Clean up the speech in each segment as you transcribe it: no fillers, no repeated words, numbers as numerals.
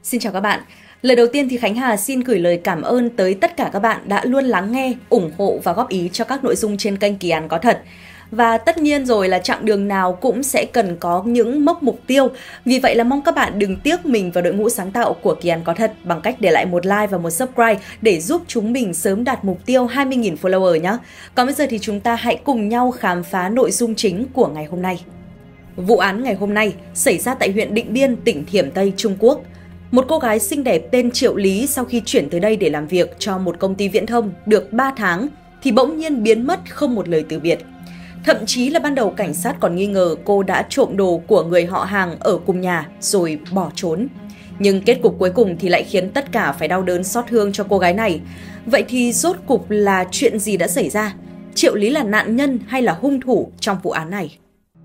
Xin chào các bạn. Lời đầu tiên thì Khánh Hà xin gửi lời cảm ơn tới tất cả các bạn đã luôn lắng nghe, ủng hộ và góp ý cho các nội dung trên kênh Kỳ Án Có Thật. Và tất nhiên rồi là chặng đường nào cũng sẽ cần có những mốc mục tiêu. Vì vậy là mong các bạn đừng tiếc mình vào đội ngũ sáng tạo của Kỳ Án Có Thật bằng cách để lại một like và một subscribe để giúp chúng mình sớm đạt mục tiêu 20.000 follower nhé. Còn bây giờ thì chúng ta hãy cùng nhau khám phá nội dung chính của ngày hôm nay. Vụ án ngày hôm nay xảy ra tại huyện Định Biên, tỉnh Thiểm Tây, Trung Quốc. Một cô gái xinh đẹp tên Triệu Lý sau khi chuyển tới đây để làm việc cho một công ty viễn thông được 3 tháng thì bỗng nhiên biến mất không một lời từ biệt. Thậm chí là ban đầu cảnh sát còn nghi ngờ cô đã trộm đồ của người họ hàng ở cùng nhà rồi bỏ trốn. Nhưng kết cục cuối cùng thì lại khiến tất cả phải đau đớn xót thương cho cô gái này. Vậy thì rốt cục là chuyện gì đã xảy ra? Triệu Lý là nạn nhân hay là hung thủ trong vụ án này?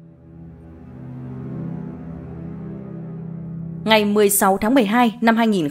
Ngày 16 tháng 12 năm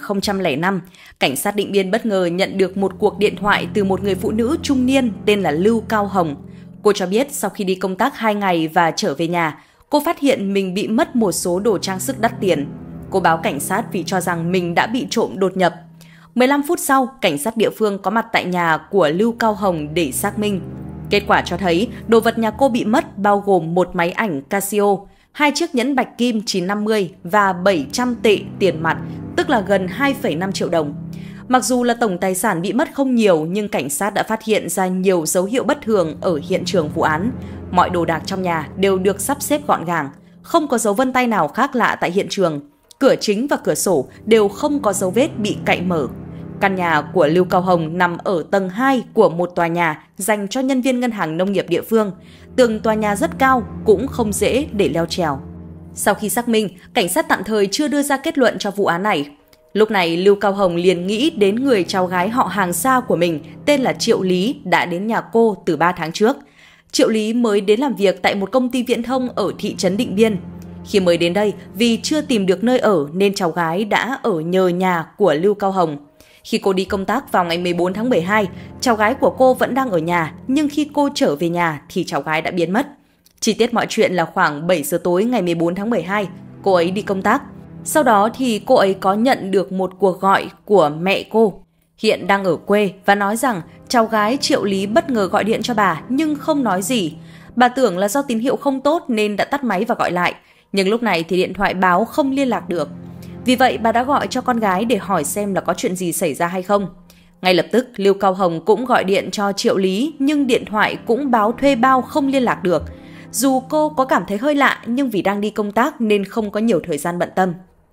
2005, cảnh sát Định Biên bất ngờ nhận được một cuộc điện thoại từ một người phụ nữ trung niên tên là Lưu Cao Hồng. Cô cho biết sau khi đi công tác 2 ngày và trở về nhà, cô phát hiện mình bị mất một số đồ trang sức đắt tiền. Cô báo cảnh sát vì cho rằng mình đã bị trộm đột nhập. 15 phút sau, cảnh sát địa phương có mặt tại nhà của Lưu Cao Hồng để xác minh. Kết quả cho thấy đồ vật nhà cô bị mất bao gồm một máy ảnh Casio, 2 chiếc nhẫn bạch kim 950 và 700 tệ tiền mặt, tức là gần 2,5 triệu đồng. Mặc dù là tổng tài sản bị mất không nhiều nhưng cảnh sát đã phát hiện ra nhiều dấu hiệu bất thường ở hiện trường vụ án. Mọi đồ đạc trong nhà đều được sắp xếp gọn gàng, không có dấu vân tay nào khác lạ tại hiện trường. Cửa chính và cửa sổ đều không có dấu vết bị cạy mở. Căn nhà của Lưu Cao Hồng nằm ở tầng 2 của một tòa nhà dành cho nhân viên ngân hàng nông nghiệp địa phương. Tường tòa nhà rất cao, cũng không dễ để leo trèo. Sau khi xác minh, cảnh sát tạm thời chưa đưa ra kết luận cho vụ án này. Lúc này, Lưu Cao Hồng liền nghĩ đến người cháu gái họ hàng xa của mình tên là Triệu Lý đã đến nhà cô từ 3 tháng trước. Triệu Lý mới đến làm việc tại một công ty viễn thông ở thị trấn Định Biên. Khi mới đến đây, vì chưa tìm được nơi ở nên cháu gái đã ở nhờ nhà của Lưu Cao Hồng. Khi cô đi công tác vào ngày 14 tháng 12, cháu gái của cô vẫn đang ở nhà, nhưng khi cô trở về nhà thì cháu gái đã biến mất. Chi tiết mọi chuyện là khoảng 7 giờ tối ngày 14 tháng 12, cô ấy đi công tác. Sau đó thì cô ấy có nhận được một cuộc gọi của mẹ cô, hiện đang ở quê, và nói rằng cháu gái Triệu Lý bất ngờ gọi điện cho bà nhưng không nói gì. Bà tưởng là do tín hiệu không tốt nên đã tắt máy và gọi lại, nhưng lúc này thì điện thoại báo không liên lạc được. Vì vậy, bà đã gọi cho con gái để hỏi xem là có chuyện gì xảy ra hay không. Ngay lập tức, Lưu Cao Hồng cũng gọi điện cho Triệu Lý nhưng điện thoại cũng báo thuê bao không liên lạc được. Dù cô có cảm thấy hơi lạ nhưng vì đang đi công tác nên không có nhiều thời gian bận tâm.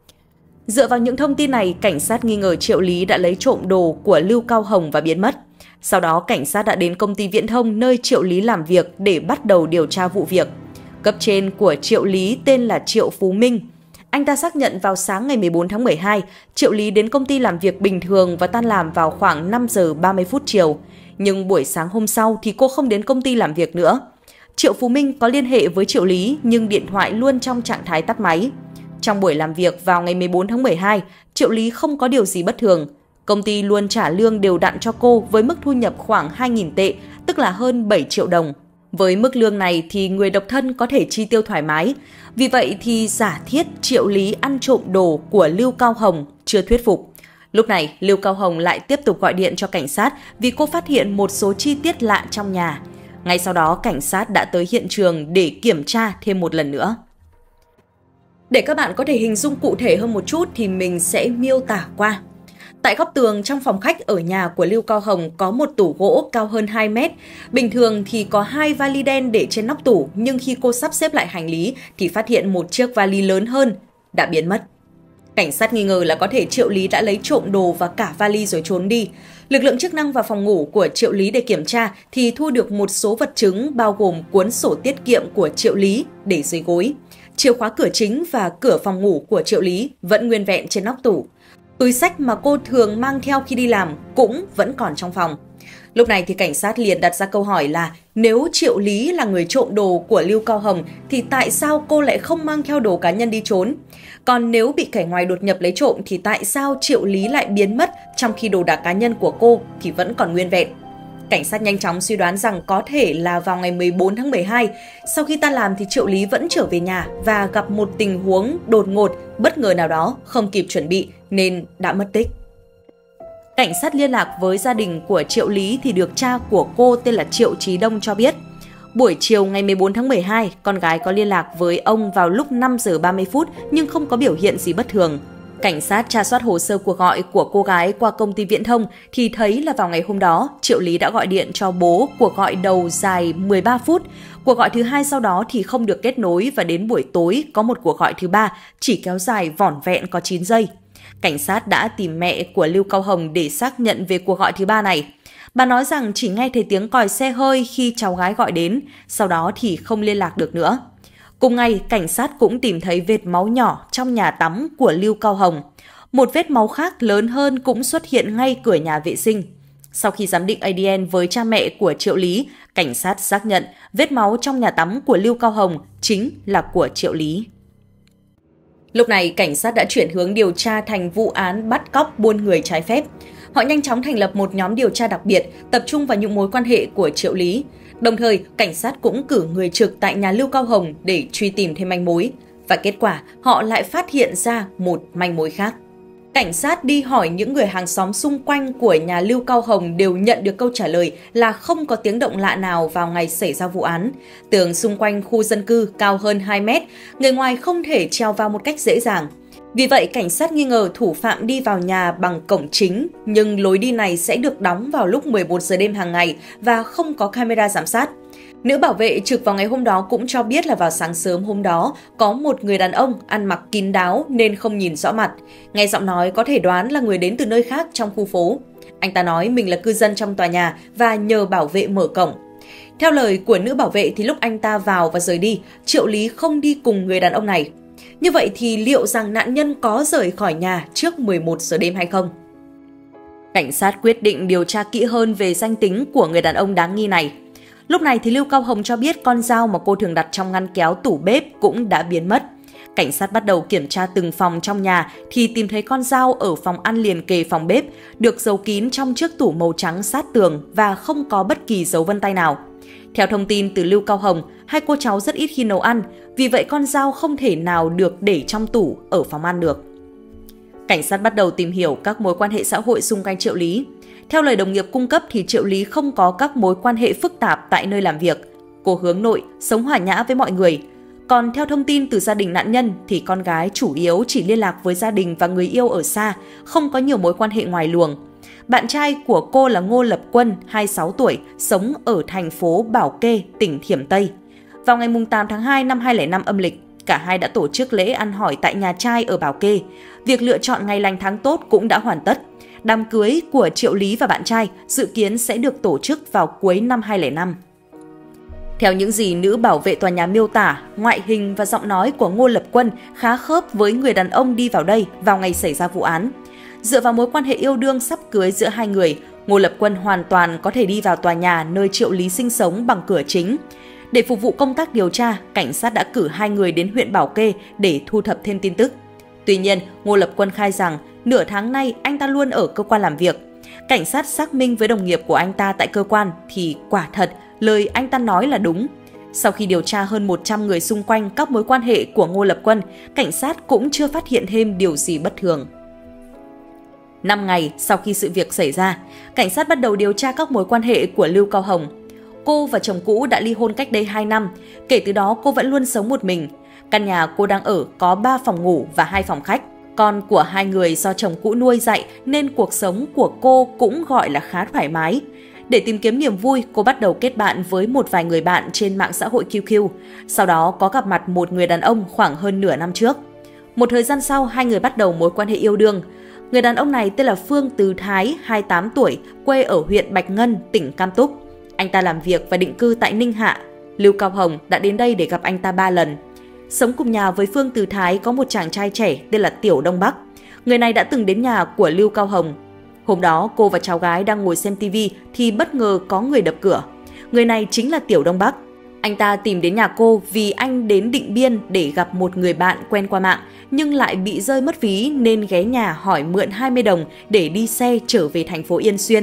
Dựa vào những thông tin này, cảnh sát nghi ngờ Triệu Lý đã lấy trộm đồ của Lưu Cao Hồng và biến mất. Sau đó, cảnh sát đã đến công ty viễn thông nơi Triệu Lý làm việc để bắt đầu điều tra vụ việc. Cấp trên của Triệu Lý tên là Triệu Phú Minh. Anh ta xác nhận vào sáng ngày 14 tháng 12, Triệu Lý đến công ty làm việc bình thường và tan làm vào khoảng 5 giờ 30 phút chiều. Nhưng buổi sáng hôm sau thì cô không đến công ty làm việc nữa. Triệu Phú Minh có liên hệ với Triệu Lý nhưng điện thoại luôn trong trạng thái tắt máy. Trong buổi làm việc vào ngày 14 tháng 12, Triệu Lý không có điều gì bất thường. Công ty luôn trả lương đều đặn cho cô với mức thu nhập khoảng 2.000 tệ, tức là hơn 7 triệu đồng. Với mức lương này thì người độc thân có thể chi tiêu thoải mái. Vì vậy thì giả thiết Triệu Lý ăn trộm đồ của Lưu Cao Hồng chưa thuyết phục. Lúc này, Lưu Cao Hồng lại tiếp tục gọi điện cho cảnh sát vì cô phát hiện một số chi tiết lạ trong nhà. Ngay sau đó, cảnh sát đã tới hiện trường để kiểm tra thêm một lần nữa. Để các bạn có thể hình dung cụ thể hơn một chút thì mình sẽ miêu tả qua. Tại góc tường trong phòng khách ở nhà của Lưu Cao Hồng có một tủ gỗ cao hơn 2 mét. Bình thường thì có 2 vali đen để trên nóc tủ, nhưng khi cô sắp xếp lại hành lý thì phát hiện một chiếc vali lớn hơn đã biến mất. Cảnh sát nghi ngờ là có thể Triệu Lý đã lấy trộm đồ và cả vali rồi trốn đi. Lực lượng chức năng vào phòng ngủ của Triệu Lý để kiểm tra thì thu được một số vật chứng bao gồm cuốn sổ tiết kiệm của Triệu Lý để dưới gối. Chìa khóa cửa chính và cửa phòng ngủ của Triệu Lý vẫn nguyên vẹn trên nóc tủ. Túi xách mà cô thường mang theo khi đi làm cũng vẫn còn trong phòng. Lúc này thì cảnh sát liền đặt ra câu hỏi là nếu Triệu Lý là người trộm đồ của Lưu Cao Hồng thì tại sao cô lại không mang theo đồ cá nhân đi trốn? Còn nếu bị kẻ ngoài đột nhập lấy trộm thì tại sao Triệu Lý lại biến mất trong khi đồ đạc cá nhân của cô thì vẫn còn nguyên vẹn? Cảnh sát nhanh chóng suy đoán rằng có thể là vào ngày 14 tháng 12, sau khi tan làm thì Triệu Lý vẫn trở về nhà và gặp một tình huống đột ngột, bất ngờ nào đó, không kịp chuẩn bị nên đã mất tích. Cảnh sát liên lạc với gia đình của Triệu Lý thì được cha của cô tên là Triệu Chí Đông cho biết. Buổi chiều ngày 14 tháng 12, con gái có liên lạc với ông vào lúc 5 giờ 30 phút nhưng không có biểu hiện gì bất thường. Cảnh sát tra soát hồ sơ cuộc gọi của cô gái qua công ty viễn thông thì thấy là vào ngày hôm đó, Triệu Lý đã gọi điện cho bố cuộc gọi đầu dài 13 phút. Cuộc gọi thứ hai sau đó thì không được kết nối và đến buổi tối có một cuộc gọi thứ ba chỉ kéo dài vỏn vẹn có 9 giây. Cảnh sát đã tìm mẹ của Lưu Cao Hồng để xác nhận về cuộc gọi thứ ba này. Bà nói rằng chỉ nghe thấy tiếng còi xe hơi khi cháu gái gọi đến, sau đó thì không liên lạc được nữa. Cùng ngày, cảnh sát cũng tìm thấy vệt máu nhỏ trong nhà tắm của Lưu Cao Hồng. Một vết máu khác lớn hơn cũng xuất hiện ngay cửa nhà vệ sinh. Sau khi giám định ADN với cha mẹ của Triệu Lý, cảnh sát xác nhận vết máu trong nhà tắm của Lưu Cao Hồng chính là của Triệu Lý. Lúc này, cảnh sát đã chuyển hướng điều tra thành vụ án bắt cóc buôn người trái phép. Họ nhanh chóng thành lập một nhóm điều tra đặc biệt, tập trung vào những mối quan hệ của Triệu Lý. Đồng thời, cảnh sát cũng cử người trực tại nhà Lưu Cao Hồng để truy tìm thêm manh mối. Và kết quả, họ lại phát hiện ra một manh mối khác. Cảnh sát đi hỏi những người hàng xóm xung quanh của nhà Lưu Cao Hồng đều nhận được câu trả lời là không có tiếng động lạ nào vào ngày xảy ra vụ án. Tường xung quanh khu dân cư cao hơn 2 mét, người ngoài không thể trèo vào một cách dễ dàng. Vì vậy, cảnh sát nghi ngờ thủ phạm đi vào nhà bằng cổng chính, nhưng lối đi này sẽ được đóng vào lúc 11 giờ đêm hàng ngày và không có camera giám sát. Nữ bảo vệ trực vào ngày hôm đó cũng cho biết là vào sáng sớm hôm đó có một người đàn ông ăn mặc kín đáo nên không nhìn rõ mặt. Nghe giọng nói có thể đoán là người đến từ nơi khác trong khu phố. Anh ta nói mình là cư dân trong tòa nhà và nhờ bảo vệ mở cổng. Theo lời của nữ bảo vệ thì lúc anh ta vào và rời đi, Triệu Lý không đi cùng người đàn ông này. Như vậy thì liệu rằng nạn nhân có rời khỏi nhà trước 11 giờ đêm hay không? Cảnh sát quyết định điều tra kỹ hơn về danh tính của người đàn ông đáng nghi này. Lúc này thì Lưu Cao Hồng cho biết con dao mà cô thường đặt trong ngăn kéo tủ bếp cũng đã biến mất. Cảnh sát bắt đầu kiểm tra từng phòng trong nhà thì tìm thấy con dao ở phòng ăn liền kề phòng bếp, được giấu kín trong chiếc tủ màu trắng sát tường và không có bất kỳ dấu vân tay nào. Theo thông tin từ Lưu Cao Hồng, hai cô cháu rất ít khi nấu ăn, vì vậy con dao không thể nào được để trong tủ ở phòng ăn được. Cảnh sát bắt đầu tìm hiểu các mối quan hệ xã hội xung quanh Triệu Lý. Theo lời đồng nghiệp cung cấp thì Triệu Lý không có các mối quan hệ phức tạp tại nơi làm việc. Cô hướng nội, sống hòa nhã với mọi người. Còn theo thông tin từ gia đình nạn nhân thì con gái chủ yếu chỉ liên lạc với gia đình và người yêu ở xa, không có nhiều mối quan hệ ngoài luồng. Bạn trai của cô là Ngô Lập Quân, 26 tuổi, sống ở thành phố Bảo Kê, tỉnh Thiểm Tây. Vào ngày 8 tháng 2 năm 2005 âm lịch, cả hai đã tổ chức lễ ăn hỏi tại nhà trai ở Bảo Kê. Việc lựa chọn ngày lành tháng tốt cũng đã hoàn tất. Đám cưới của Triệu Lý và bạn trai dự kiến sẽ được tổ chức vào cuối năm 2005. Theo những gì nữ bảo vệ tòa nhà miêu tả, ngoại hình và giọng nói của Ngô Lập Quân khá khớp với người đàn ông đi vào đây vào ngày xảy ra vụ án. Dựa vào mối quan hệ yêu đương sắp cưới giữa hai người, Ngô Lập Quân hoàn toàn có thể đi vào tòa nhà nơi Triệu Lý sinh sống bằng cửa chính. Để phục vụ công tác điều tra, cảnh sát đã cử hai người đến huyện Bảo Kê để thu thập thêm tin tức. Tuy nhiên, Ngô Lập Quân khai rằng nửa tháng nay anh ta luôn ở cơ quan làm việc. Cảnh sát xác minh với đồng nghiệp của anh ta tại cơ quan thì quả thật lời anh ta nói là đúng. Sau khi điều tra hơn 100 người xung quanh các mối quan hệ của Ngô Lập Quân, cảnh sát cũng chưa phát hiện thêm điều gì bất thường. 5 ngày sau khi sự việc xảy ra, cảnh sát bắt đầu điều tra các mối quan hệ của Lưu Cao Hồng. Cô và chồng cũ đã ly hôn cách đây 2 năm, kể từ đó cô vẫn luôn sống một mình. Căn nhà cô đang ở có 3 phòng ngủ và 2 phòng khách. Con của hai người do chồng cũ nuôi dạy nên cuộc sống của cô cũng gọi là khá thoải mái. Để tìm kiếm niềm vui, cô bắt đầu kết bạn với một vài người bạn trên mạng xã hội QQ. Sau đó có gặp mặt một người đàn ông khoảng hơn nửa năm trước. Một thời gian sau, hai người bắt đầu mối quan hệ yêu đương. Người đàn ông này tên là Phương Từ Thái, 28 tuổi, quê ở huyện Bạch Ngân, tỉnh Cam Túc. Anh ta làm việc và định cư tại Ninh Hạ. Lưu Cao Hồng đã đến đây để gặp anh ta 3 lần. Sống cùng nhà với Phương Từ Thái có một chàng trai trẻ tên là Tiểu Đông Bắc. Người này đã từng đến nhà của Lưu Cao Hồng. Hôm đó, cô và cháu gái đang ngồi xem TV thì bất ngờ có người đập cửa. Người này chính là Tiểu Đông Bắc. Anh ta tìm đến nhà cô vì anh đến Điện Biên để gặp một người bạn quen qua mạng, nhưng lại bị rơi mất ví nên ghé nhà hỏi mượn 20 đồng để đi xe trở về thành phố Yên Xuyên.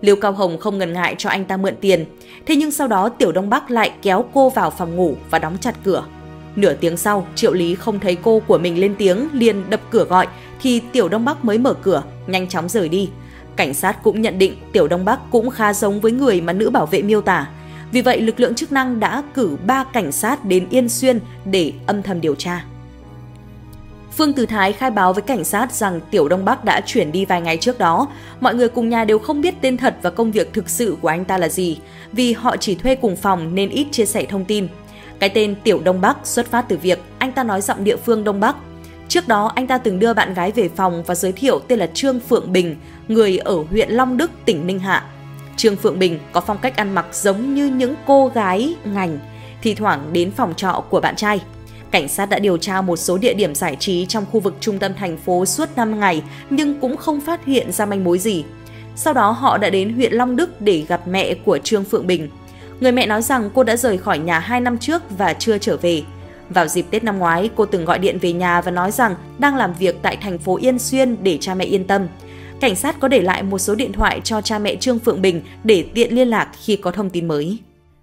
Lưu Cao Hồng không ngần ngại cho anh ta mượn tiền. Thế nhưng sau đó Tiểu Đông Bắc lại kéo cô vào phòng ngủ và đóng chặt cửa. Nửa tiếng sau, Triệu Lý không thấy cô của mình lên tiếng, liền đập cửa gọi, thì Tiểu Đông Bắc mới mở cửa, nhanh chóng rời đi. Cảnh sát cũng nhận định Tiểu Đông Bắc cũng khá giống với người mà nữ bảo vệ miêu tả. Vì vậy, lực lượng chức năng đã cử 3 cảnh sát đến Yên Xuyên để âm thầm điều tra. Phương Từ Thái khai báo với cảnh sát rằng Tiểu Đông Bắc đã chuyển đi vài ngày trước đó. Mọi người cùng nhà đều không biết tên thật và công việc thực sự của anh ta là gì, vì họ chỉ thuê cùng phòng nên ít chia sẻ thông tin. Cái tên Tiểu Đông Bắc xuất phát từ việc anh ta nói giọng địa phương Đông Bắc. Trước đó, anh ta từng đưa bạn gái về phòng và giới thiệu tên là Trương Phượng Bình, người ở huyện Long Đức, tỉnh Ninh Hạ. Trương Phượng Bình có phong cách ăn mặc giống như những cô gái ngành, thi thoảng đến phòng trọ của bạn trai. Cảnh sát đã điều tra một số địa điểm giải trí trong khu vực trung tâm thành phố suốt 5 ngày nhưng cũng không phát hiện ra manh mối gì. Sau đó họ đã đến huyện Long Đức để gặp mẹ của Trương Phượng Bình. Người mẹ nói rằng cô đã rời khỏi nhà 2 năm trước và chưa trở về. Vào dịp Tết năm ngoái, cô từng gọi điện về nhà và nói rằng đang làm việc tại thành phố Yên Xuyên để cha mẹ yên tâm. Cảnh sát có để lại một số điện thoại cho cha mẹ Trương Phượng Bình để tiện liên lạc khi có thông tin mới.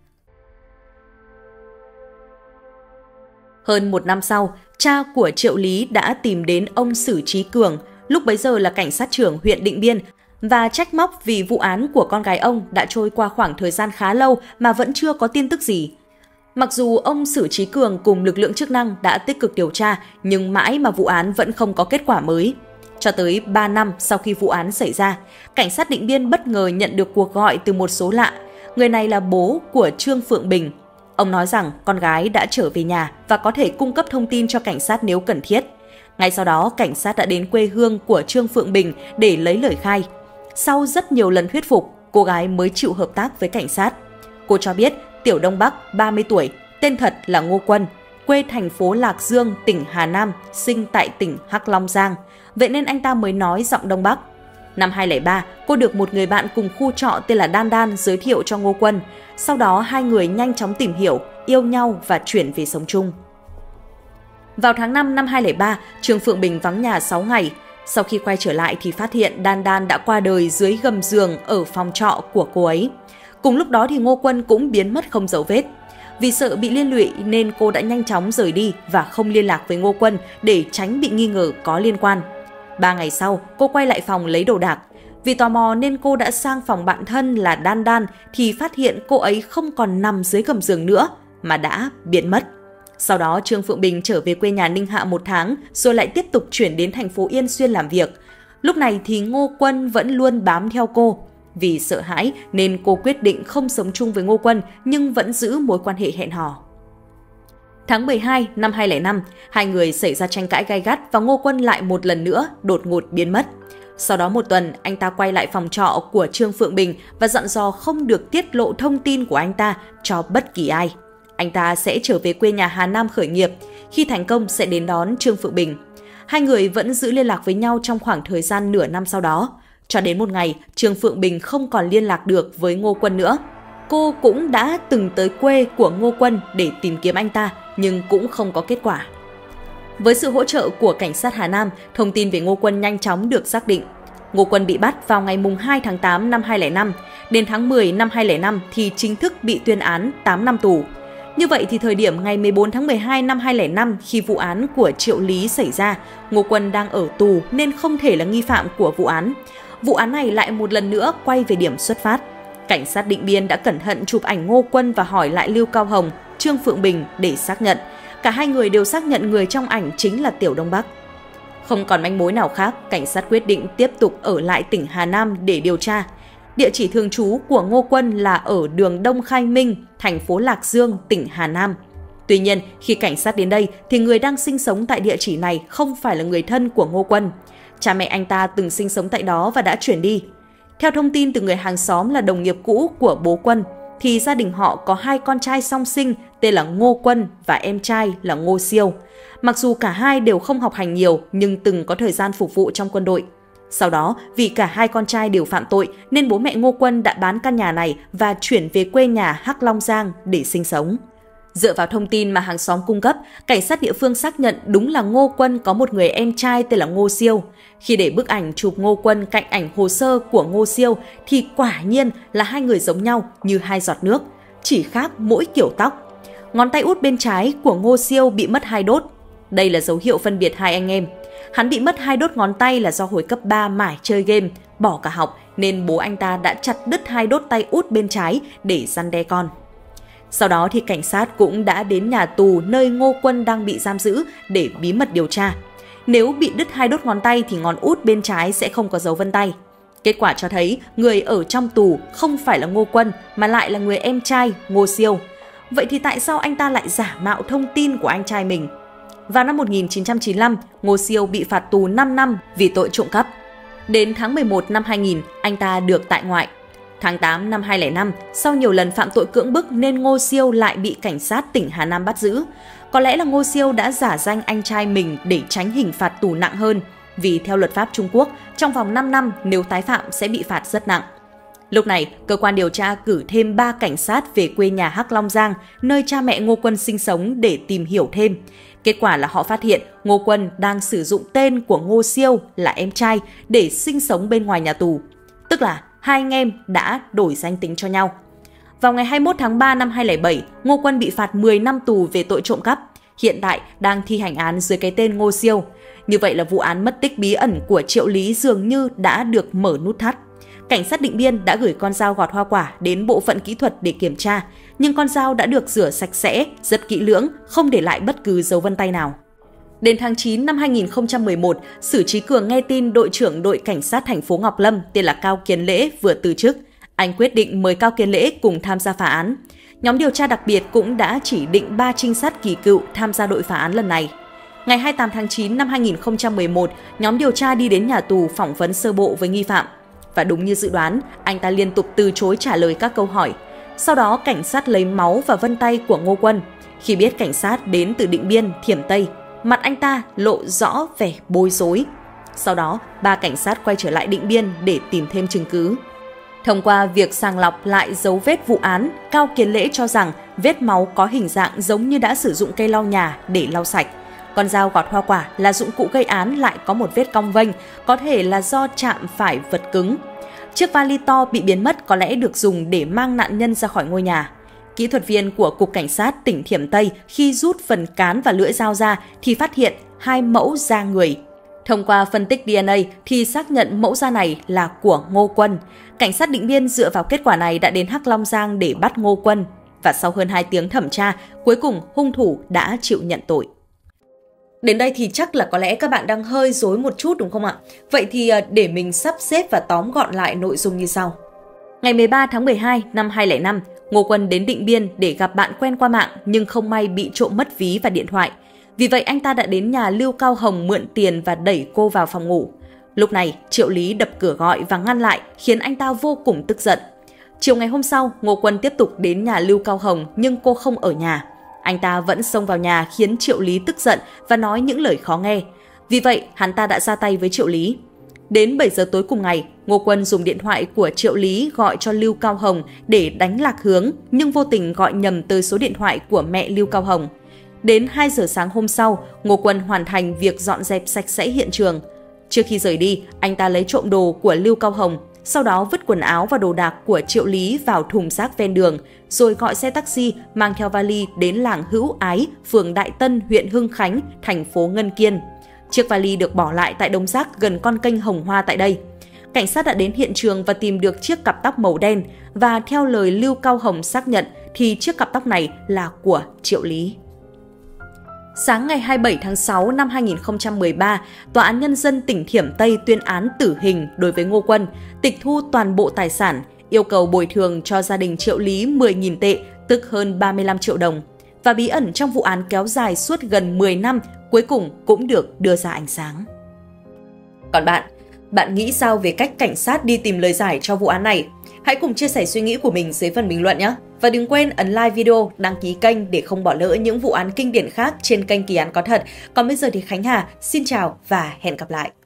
Hơn 1 năm sau, cha của Triệu Lý đã tìm đến ông Sử Trí Cường, lúc bấy giờ là cảnh sát trưởng huyện Định Biên, và trách móc vì vụ án của con gái ông đã trôi qua khoảng thời gian khá lâu mà vẫn chưa có tin tức gì. Mặc dù ông Sử Trí Cường cùng lực lượng chức năng đã tích cực điều tra, nhưng mãi mà vụ án vẫn không có kết quả mới. Cho tới 3 năm sau khi vụ án xảy ra, cảnh sát Định Biên bất ngờ nhận được cuộc gọi từ một số lạ. Người này là bố của Trương Phượng Bình. Ông nói rằng con gái đã trở về nhà và có thể cung cấp thông tin cho cảnh sát nếu cần thiết. Ngay sau đó, cảnh sát đã đến quê hương của Trương Phượng Bình để lấy lời khai. Sau rất nhiều lần thuyết phục, cô gái mới chịu hợp tác với cảnh sát. Cô cho biết Tiểu Đông Bắc, 30 tuổi, tên thật là Ngô Quân, quê thành phố Lạc Dương, tỉnh Hà Nam, sinh tại tỉnh Hắc Long Giang. Vậy nên anh ta mới nói giọng Đông Bắc. Năm 2003, cô được một người bạn cùng khu trọ tên là Đan Đan giới thiệu cho Ngô Quân. Sau đó, hai người nhanh chóng tìm hiểu, yêu nhau và chuyển về sống chung. Vào tháng 5 năm 2003, Trương Phượng Bình vắng nhà 6 ngày. Sau khi quay trở lại thì phát hiện Đan Đan đã qua đời dưới gầm giường ở phòng trọ của cô ấy. Cùng lúc đó thì Ngô Quân cũng biến mất không dấu vết. Vì sợ bị liên lụy nên cô đã nhanh chóng rời đi và không liên lạc với Ngô Quân để tránh bị nghi ngờ có liên quan. 3 ngày sau, cô quay lại phòng lấy đồ đạc. Vì tò mò nên cô đã sang phòng bạn thân là Đan Đan thì phát hiện cô ấy không còn nằm dưới gầm giường nữa mà đã biến mất. Sau đó Trương Phượng Bình trở về quê nhà Ninh Hạ 1 tháng rồi lại tiếp tục chuyển đến thành phố Yên Xuyên làm việc. Lúc này thì Ngô Quân vẫn luôn bám theo cô. Vì sợ hãi nên cô quyết định không sống chung với Ngô Quân nhưng vẫn giữ mối quan hệ hẹn hò. Tháng 12 năm 2005, hai người xảy ra tranh cãi gay gắt và Ngô Quân lại một lần nữa đột ngột biến mất. Sau đó 1 tuần, anh ta quay lại phòng trọ của Trương Phượng Bình và dặn dò không được tiết lộ thông tin của anh ta cho bất kỳ ai. Anh ta sẽ trở về quê nhà Hà Nam khởi nghiệp, khi thành công sẽ đến đón Trương Phượng Bình. Hai người vẫn giữ liên lạc với nhau trong khoảng thời gian nửa năm sau đó. Cho đến một ngày, Trương Phượng Bình không còn liên lạc được với Ngô Quân nữa. Cô cũng đã từng tới quê của Ngô Quân để tìm kiếm anh ta, nhưng cũng không có kết quả. Với sự hỗ trợ của cảnh sát Hà Nam, thông tin về Ngô Quân nhanh chóng được xác định. Ngô Quân bị bắt vào ngày 2 tháng 8 năm 2005. Đến tháng 10 năm 2005 thì chính thức bị tuyên án 8 năm tù. Như vậy thì thời điểm ngày 14 tháng 12 năm 2005 khi vụ án của Triệu Lý xảy ra, Ngô Quân đang ở tù nên không thể là nghi phạm của vụ án. Vụ án này lại một lần nữa quay về điểm xuất phát. Cảnh sát Định Biên đã cẩn thận chụp ảnh Ngô Quân và hỏi lại Lưu Cao Hồng, Trương Phượng Bình để xác nhận. Cả hai người đều xác nhận người trong ảnh chính là Tiểu Đông Bắc. Không còn manh mối nào khác, cảnh sát quyết định tiếp tục ở lại tỉnh Hà Nam để điều tra. Địa chỉ thường trú của Ngô Quân là ở đường Đông Khai Minh, thành phố Lạc Dương, tỉnh Hà Nam. Tuy nhiên, khi cảnh sát đến đây thì người đang sinh sống tại địa chỉ này không phải là người thân của Ngô Quân. Cha mẹ anh ta từng sinh sống tại đó và đã chuyển đi. Theo thông tin từ người hàng xóm là đồng nghiệp cũ của bố Quân, thì gia đình họ có 2 con trai song sinh tên là Ngô Quân và em trai là Ngô Siêu. Mặc dù cả hai đều không học hành nhiều nhưng từng có thời gian phục vụ trong quân đội. Sau đó, vì cả 2 con trai đều phạm tội nên bố mẹ Ngô Quân đã bán căn nhà này và chuyển về quê nhà Hắc Long Giang để sinh sống. Dựa vào thông tin mà hàng xóm cung cấp, cảnh sát địa phương xác nhận đúng là Ngô Quân có một người em trai tên là Ngô Siêu. Khi để bức ảnh chụp Ngô Quân cạnh ảnh hồ sơ của Ngô Siêu thì quả nhiên là hai người giống nhau như hai giọt nước, chỉ khác mỗi kiểu tóc. Ngón tay út bên trái của Ngô Siêu bị mất 2 đốt. Đây là dấu hiệu phân biệt hai anh em. Hắn bị mất 2 đốt ngón tay là do hồi cấp 3 mải chơi game, bỏ cả học nên bố anh ta đã chặt đứt 2 đốt tay út bên trái để răn đe con. Sau đó thì cảnh sát cũng đã đến nhà tù nơi Ngô Quân đang bị giam giữ để bí mật điều tra. Nếu bị đứt 2 đốt ngón tay thì ngón út bên trái sẽ không có dấu vân tay. Kết quả cho thấy người ở trong tù không phải là Ngô Quân mà lại là người em trai Ngô Siêu. Vậy thì tại sao anh ta lại giả mạo thông tin của anh trai mình? Vào năm 1995, Ngô Siêu bị phạt tù 5 năm vì tội trộm cắp. Đến tháng 11 năm 2000, anh ta được tại ngoại. Tháng 8 năm 2005, sau nhiều lần phạm tội cưỡng bức nên Ngô Siêu lại bị cảnh sát tỉnh Hà Nam bắt giữ. Có lẽ là Ngô Siêu đã giả danh anh trai mình để tránh hình phạt tù nặng hơn, vì theo luật pháp Trung Quốc, trong vòng 5 năm nếu tái phạm sẽ bị phạt rất nặng. Lúc này, cơ quan điều tra cử thêm 3 cảnh sát về quê nhà Hắc Long Giang, nơi cha mẹ Ngô Quân sinh sống để tìm hiểu thêm. Kết quả là họ phát hiện Ngô Quân đang sử dụng tên của Ngô Siêu là em trai để sinh sống bên ngoài nhà tù. Tức là hai anh em đã đổi danh tính cho nhau. Vào ngày 21 tháng 3 năm 2007, Ngô Quân bị phạt 10 năm tù về tội trộm cắp. Hiện tại đang thi hành án dưới cái tên Ngô Siêu. Như vậy là vụ án mất tích bí ẩn của Triệu Lý dường như đã được mở nút thắt. Cảnh sát Điện Biên đã gửi con dao gọt hoa quả đến bộ phận kỹ thuật để kiểm tra, nhưng con dao đã được rửa sạch sẽ, rất kỹ lưỡng, không để lại bất cứ dấu vân tay nào. Đến tháng 9 năm 2011, Sử Trí Cường nghe tin đội trưởng đội cảnh sát thành phố Ngọc Lâm tên là Cao Kiến Lễ vừa từ chức. Anh quyết định mời Cao Kiến Lễ cùng tham gia phá án. Nhóm điều tra đặc biệt cũng đã chỉ định 3 trinh sát kỳ cựu tham gia đội phá án lần này. Ngày 28 tháng 9 năm 2011, nhóm điều tra đi đến nhà tù phỏng vấn sơ bộ với nghi phạm. Và đúng như dự đoán, anh ta liên tục từ chối trả lời các câu hỏi. Sau đó, cảnh sát lấy máu và vân tay của Ngô Quân. Khi biết cảnh sát đến từ Điện Biên, Thiểm Tây, mặt anh ta lộ rõ vẻ bối rối. Sau đó, 3 cảnh sát quay trở lại Điện Biên để tìm thêm chứng cứ. Thông qua việc sàng lọc lại dấu vết vụ án, Cao Kiến Lễ cho rằng vết máu có hình dạng giống như đã sử dụng cây lau nhà để lau sạch. Con dao gọt hoa quả là dụng cụ gây án lại có một vết cong vênh, có thể là do chạm phải vật cứng. Chiếc vali to bị biến mất có lẽ được dùng để mang nạn nhân ra khỏi ngôi nhà. Kỹ thuật viên của Cục Cảnh sát tỉnh Thiểm Tây khi rút phần cán và lưỡi dao ra thì phát hiện 2 mẫu da người. Thông qua phân tích DNA thì xác nhận mẫu da này là của Ngô Quân. Cảnh sát Điện Biên dựa vào kết quả này đã đến Hắc Long Giang để bắt Ngô Quân. Và sau hơn 2 tiếng thẩm tra, cuối cùng hung thủ đã chịu nhận tội. Đến đây thì chắc là có lẽ các bạn đang hơi rối một chút đúng không ạ? Vậy thì để mình sắp xếp và tóm gọn lại nội dung như sau. Ngày 13 tháng 12 năm 2005, Ngô Quân đến Điện Biên để gặp bạn quen qua mạng nhưng không may bị trộm mất ví và điện thoại. Vì vậy anh ta đã đến nhà Lưu Cao Hồng mượn tiền và đẩy cô vào phòng ngủ. Lúc này Triệu Lý đập cửa gọi và ngăn lại khiến anh ta vô cùng tức giận. Chiều ngày hôm sau, Ngô Quân tiếp tục đến nhà Lưu Cao Hồng nhưng cô không ở nhà. Anh ta vẫn xông vào nhà khiến Triệu Lý tức giận và nói những lời khó nghe. Vì vậy, hắn ta đã ra tay với Triệu Lý. Đến 7 giờ tối cùng ngày, Ngô Quân dùng điện thoại của Triệu Lý gọi cho Lưu Cao Hồng để đánh lạc hướng, nhưng vô tình gọi nhầm tới số điện thoại của mẹ Lưu Cao Hồng. Đến 2 giờ sáng hôm sau, Ngô Quân hoàn thành việc dọn dẹp sạch sẽ hiện trường. Trước khi rời đi, anh ta lấy trộm đồ của Lưu Cao Hồng, sau đó vứt quần áo và đồ đạc của Triệu Lý vào thùng rác ven đường, rồi gọi xe taxi mang theo vali đến làng Hữu Ái, phường Đại Tân, huyện Hưng Khánh, thành phố Ngân Kiên. Chiếc vali được bỏ lại tại đống rác gần con kênh Hồng Hoa tại đây. Cảnh sát đã đến hiện trường và tìm được chiếc cặp tóc màu đen và theo lời Lưu Cao Hồng xác nhận thì chiếc cặp tóc này là của Triệu Lý. Sáng ngày 27 tháng 6 năm 2013, Tòa án Nhân dân tỉnh Thiểm Tây tuyên án tử hình đối với Ngô Quân, tịch thu toàn bộ tài sản, yêu cầu bồi thường cho gia đình Triệu Lý 10.000 tệ, tức hơn 35 triệu đồng. Và bí ẩn trong vụ án kéo dài suốt gần 10 năm, cuối cùng cũng được đưa ra ánh sáng. Còn bạn nghĩ sao về cách cảnh sát đi tìm lời giải cho vụ án này? Hãy cùng chia sẻ suy nghĩ của mình dưới phần bình luận nhé! Và đừng quên ấn like video, đăng ký kênh để không bỏ lỡ những vụ án kinh điển khác trên kênh Kỳ Án Có Thật. Còn bây giờ thì Khánh Hà xin chào và hẹn gặp lại!